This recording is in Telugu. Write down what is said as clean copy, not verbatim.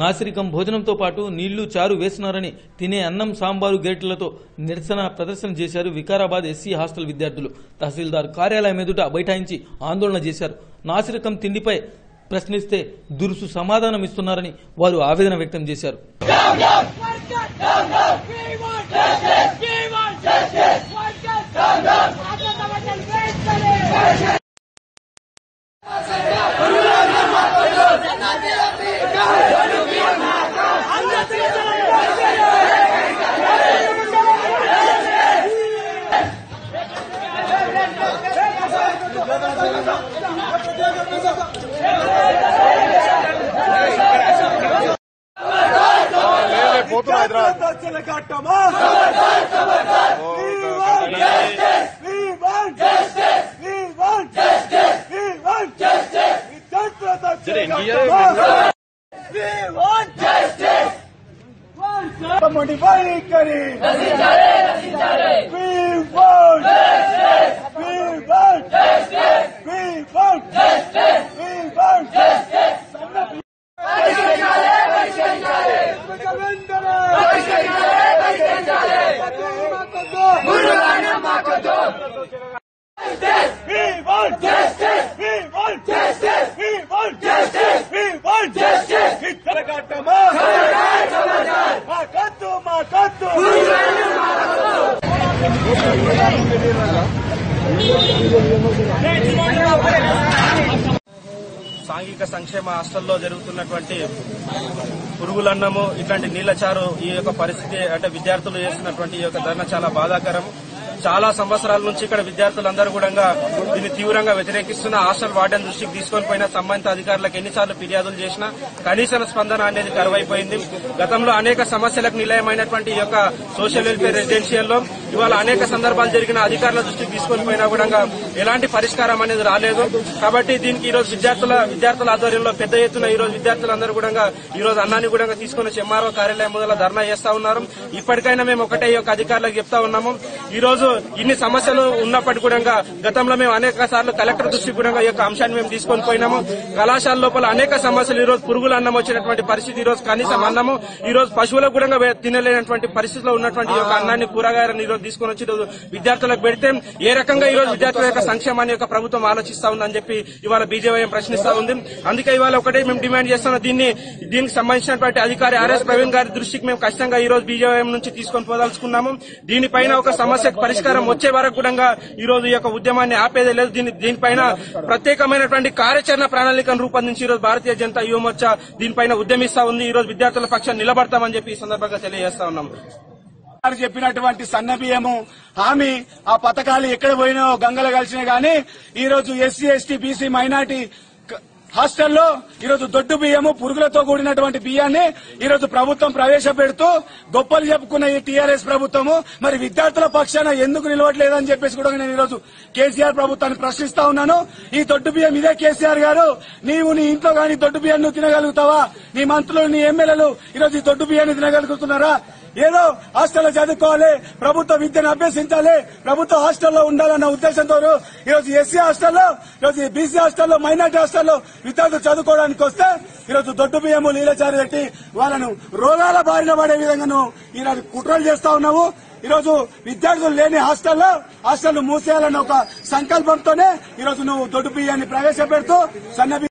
నాసిరకం భోజనంతో పాటు నీళ్లు చారు వేస్తున్నారని తినే అన్నం సాంబారు గేట్లతో నిరసన ప్రదర్శన చేశారు వికారాబాద్ ఎస్సీ హాస్టల్ విద్యార్థులు. తహసీల్దార్ కార్యాలయం ఎదుట బైఠాయించి ఆందోళన చేశారు. నాసిరకం తిండిపై ప్రశ్నిస్తే దురుసు సమాధానం ఇస్తున్నారని వారు ఆవేదన వ్యక్తం చేశారు. సాంఘిక సంక్షేమ హాస్టల్లో జరుగుతున్నటువంటి పురుగులన్నము ఇట్లాంటి నీళ్లచారు ఈ యొక్క పరిస్థితి అంటే విద్యార్థులు చేస్తున్నటువంటి ఈ యొక్క ధర్నా చాలా బాధాకరం. చాలా సంవత్సరాల నుంచి ఇక్కడ విద్యార్థులందరూ కూడా దీన్ని తీవ్రంగా వ్యతిరేకిస్తున్న హాస్టల్ వార్డెన్ దృష్టికి తీసుకొని పోయిన సంబంధిత అధికారులకు ఎన్నిసార్లు ఫిర్యాదులు చేసినా కనీస స్పందన అనేది కరువైపోయింది. గతంలో అనేక సమస్యలకు నిలయమైనటువంటి ఈ యొక్క సోషల్ వెల్ఫేర్ రెసిడెన్షియల్లో ఇవాళ అనేక సందర్భాలు జరిగిన అధికారుల దృష్టికి తీసుకొని పోయినా కూడా ఎలాంటి పరిష్కారం అనేది రాలేదు. కాబట్టి దీనికి ఈ రోజు విద్యార్థుల ఆధ్వర్యంలో పెద్ద ఎత్తున ఈ రోజు విద్యార్థులందరూ కూడా ఈ రోజు అన్నాన్ని కూడా తీసుకుని ఎంఆర్ఓ కార్యాలయం మొదల ధర్నా చేస్తా ఉన్నారు. ఇప్పటికైనా మేము ఒకటే ఈ యొక్క అధికారులకు చెప్తా ఉన్నాము. ఈ రోజు ఇన్ని సమస్యలు ఉన్నప్పటికీ కూడా గతంలో మేము అనేక సార్లు కలెక్టర్ దృష్టికి కూడా ఈ యొక్క అంశాన్ని మేము తీసుకొని పోయినాము. కళాశాల లోపల అనేక సమస్యలు ఈ రోజు పురుగుల అన్నం వచ్చినటువంటి పరిస్థితి, ఈ రోజు కనీసం అన్నము ఈ రోజు పశువులకు కూడా తినలేనటువంటి పరిస్థితిలో ఉన్నటువంటి ఈ యొక్క అన్నాన్ని కూరగాయలను ఈ రోజు తీసుకొని వచ్చి విద్యార్థులకు పెడితే ఏ రకంగా ఈ రోజు విద్యార్థుల యొక్క సంక్షేమాన్ని యొక్క ప్రభుత్వం ఆలోచిస్తా ఉందని చెప్పి ఇవాళ బీజేవైఎం ప్రశ్నిస్తా ఉంది. అందుకే ఇవాళ ఒకటే మేము డిమాండ్ చేస్తున్నాం, దీనికి సంబంధించినటువంటి అధికారి ఆర్ఎస్ ప్రవీణ్ గారి దృష్టికి మేము ఖచ్చితంగా ఈ రోజు బీజేవైఎం నుంచి తీసుకొని పోదలుచుకున్నాము. దీనిపైన ఒక సమస్యకు పరిష్కారం వచ్చే వరకు కూడా ఈ రోజు ఈ యొక్క ఉద్యమాన్ని ఆపేదే లేదు. దీనిపైన ప్రత్యేకమైనటువంటి కార్యాచరణ ప్రణాళికను రూపొందించి ఈ రోజు భారతీయ జనతా యువ మోర్చా దీనిపైన ఉద్యమిస్తా ఉంది. ఈ రోజు విద్యార్థుల పక్షాన్ని నిలబడతామని చెప్పి ఈ సందర్భంగా తెలియజేస్తా ఉన్నాం. చెప్పినటువంటి సన్న బియ్యము హామీ ఆ పథకాలు ఎక్కడ పోయినాయో గంగలు కలిసినాయి. కానీ ఈ రోజు ఎస్సీ ఎస్టీ బీసీ మైనార్టీ హాస్టల్లో ఈరోజు దొడ్డు బియ్యము పురుగులతో కూడినటువంటి బియ్యాన్ని ఈరోజు ప్రభుత్వం ప్రవేశపెడుతూ గొప్పలు చెప్పుకున్న ఈ టీఆర్ఎస్ ప్రభుత్వము మరి విద్యార్థుల పక్షాన ఎందుకు నిలవట్లేదని చెప్పేసి కూడా నేను ఈరోజు కేసీఆర్ ప్రభుత్వాన్ని ప్రశ్నిస్తా ఉన్నాను. ఈ దొడ్డు బియ్యం ఇదే కేసీఆర్ గారు, నీవు నీ ఇంట్లో గానీ దొడ్డు బియ్యాన్ని తినగలుగుతావా? నీ మంత్రులు నీ ఎమ్మెల్యేలు ఈరోజు ఈ దొడ్డు బియ్యాన్ని తినగలుగుతున్నారా? ఏదో హాస్టల్లో చదువుకోవాలి, ప్రభుత్వ విద్యను అభ్యసించాలి, ప్రభుత్వ హాస్టల్లో ఉండాలన్న ఉద్దేశంతో ఈరోజు ఎస్సీ హాస్టల్లో, ఈరోజు బీసీ హాస్టల్లో, మైనార్టీ హాస్టల్లో విద్యార్థులు చదువుకోవడానికి వస్తే ఈరోజు దొడ్డు బియ్యము నీళ్ళచారు పెట్టి వాళ్ళను రోగాల బారిన పడే విధంగా ఈరోజు కుట్రలు చేస్తా ఉన్నాము. ఈరోజు విద్యార్థులు లేని హాస్టల్ మూసేయాలన్న ఒక సంకల్పంతోనే ఈరోజు నువ్వు దొడ్డు బియ్యాన్ని ప్రవేశపెడుతూ సన్న